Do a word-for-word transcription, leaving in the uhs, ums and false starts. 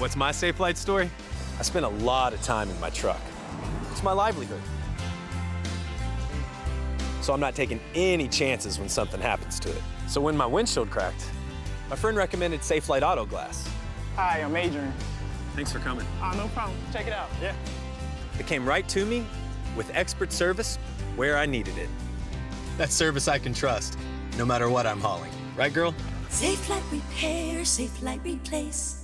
What's my Safelite story? I spend a lot of time in my truck. It's my livelihood. So I'm not taking any chances when something happens to it. So when my windshield cracked, my friend recommended Safelite AutoGlass. Hi, I'm Adrian. Thanks for coming. Oh, no problem. Check it out. Yeah. It came right to me with expert service where I needed it. That's service I can trust, no matter what I'm hauling. Right, girl? Safelite Repair, Safelite Replace.